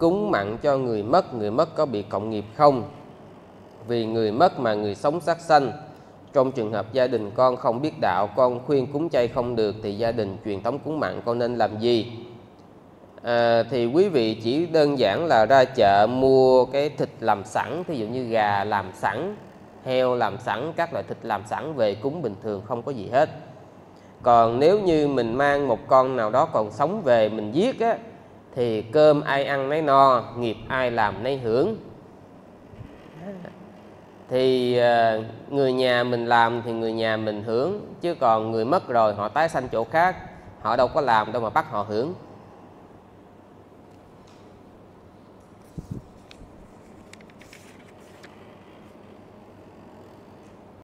cúng mặn cho người mất có bị cộng nghiệp không? Vì người mất mà người sống sát sanh. Trong trường hợp gia đình con không biết đạo, con khuyên cúng chay không được, thì gia đình truyền thống cúng mặn con nên làm gì? Thì quý vị chỉ đơn giản là ra chợ mua cái thịt làm sẵn, thí dụ như gà làm sẵn, heo làm sẵn, các loại thịt làm sẵn về cúng bình thường, không có gì hết. Còn nếu như mình mang một con nào đó còn sống về mình giết á, thì cơm ai ăn nấy no, nghiệp ai làm nấy hưởng. Thì người nhà mình làm thì người nhà mình hưởng, chứ còn người mất rồi họ tái sanh chỗ khác, họ đâu có làm đâu mà bắt họ hưởng.